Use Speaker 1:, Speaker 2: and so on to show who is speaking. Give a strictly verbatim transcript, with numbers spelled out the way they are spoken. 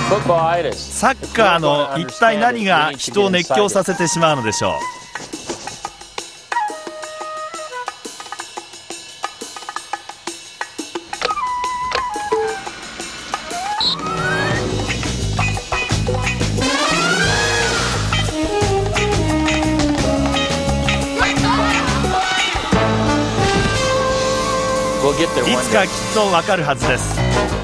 Speaker 1: サッカーの一体何が人を熱狂させてしまうのでしょう。いつかきっとわかるはずです。